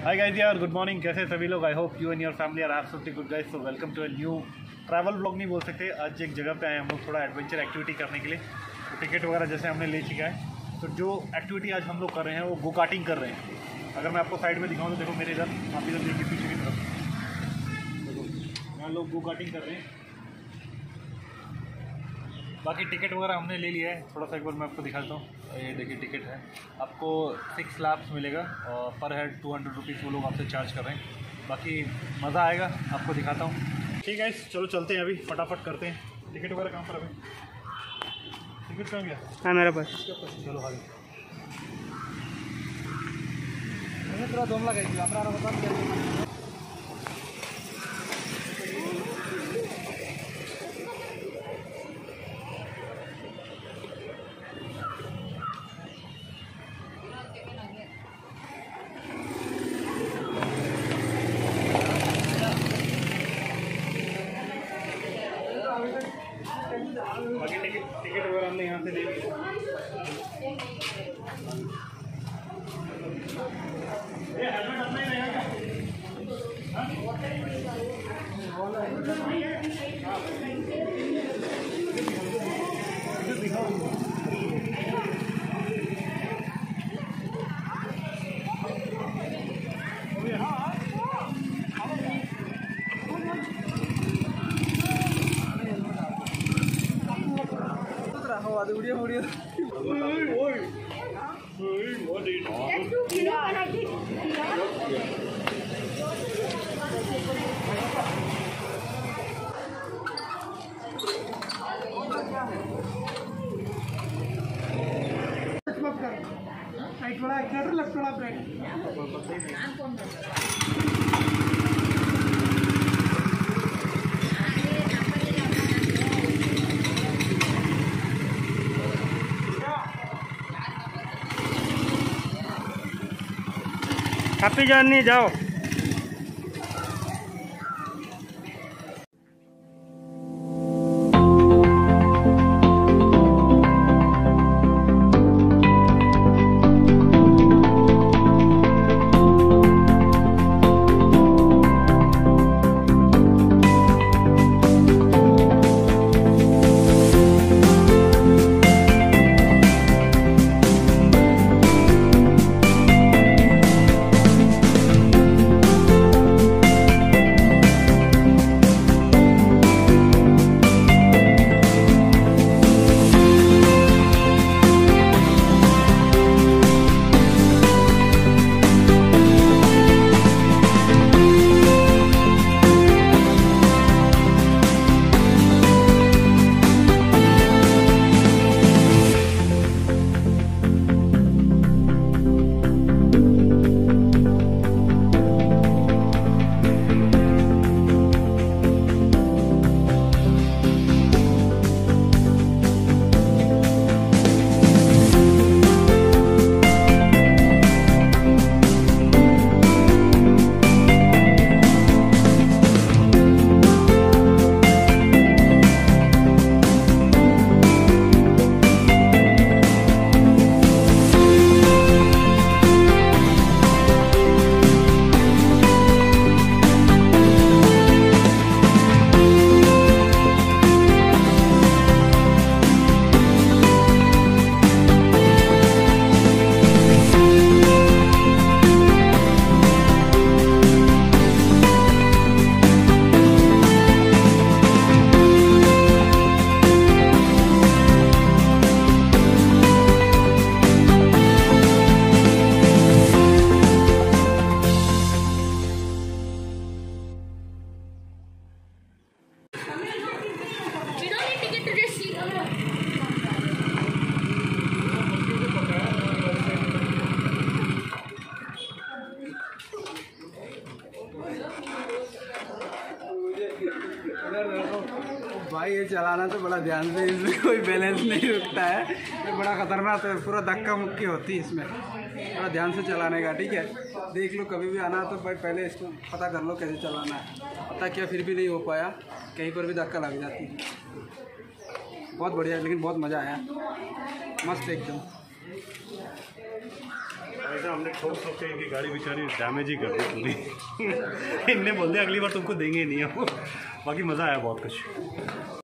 हाय guys यार, good morning. कैसे सभी लोग? I hope you and your family are absolutely good guys. So welcome to a new travel blog नहीं बोल सकते। आज एक जगह पे आए हम लोग थोड़ा एडवेंचर एक्टिविटी करने के लिए। तो टिकट वगैरह जैसे हमने ले चुका है, तो जो एक्टिविटी आज हम लोग कर रहे हैं वो गो कार्टिंग कर रहे हैं। अगर मैं आपको साइड में दिखाऊँ तो देखो मेरे इधर, आप इधर देखिए पीछे की तरफ, देखो यहाँ लोग गो कार्टिंग कर रहे हैं। बाकी टिकट वगैरह हमने ले लिया है। थोड़ा सा एक बार मैं आपको दिखाता हूँ। ये देखिए टिकट है, आपको 6 लैप्स मिलेगा और पर हेड 200 रुपीज़ वो लोग आपसे चार्ज कर रहे हैं। बाकी मज़ा आएगा, आपको दिखाता हूँ। ठीक है, चलो चलते हैं, अभी फटाफट करते हैं। टिकट वगैरह कहाँ पर? अभी टिकट कहाँ गया? हाँ मेरे पास। चलो हाँ थोड़ा दम लगाई अपना बाकी टिकट वगैरह हमने यहाँ से ले लिया। हेलमेट अपना ही रहेगा वीडियो वीडियो राइट वाला एक्टर लेफ्ट वाला ब्रेक। हैप्पी जर्नी, जाओ। भाई ये चलाना तो बड़ा ध्यान से, इसमें कोई बैलेंस नहीं रुकता है, ये बड़ा खतरनाक है, पूरा धक्का मुक्की होती है इसमें। बड़ा ध्यान से चलाने का, ठीक है। देख लो, कभी भी आना तो भाई पहले इसको पता कर लो कैसे चलाना है। पता किया फिर भी नहीं हो पाया, कहीं पर भी धक्का लग जाती है। बहुत बढ़िया, लेकिन बहुत मज़ा आया, मस्त एकदम। वैसे हमने ठोक के इनकी गाड़ी बेचारी डैमेज ही कर दी पूरी। इनने बोल दिया अगली बार तुमको देंगे ही नहीं हम। बाकी मज़ा आया बहुत कुछ।